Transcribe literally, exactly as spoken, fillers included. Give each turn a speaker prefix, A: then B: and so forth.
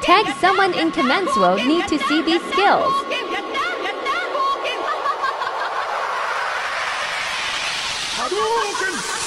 A: Tag someone in comments will need to see these skills.
B: Hadouken!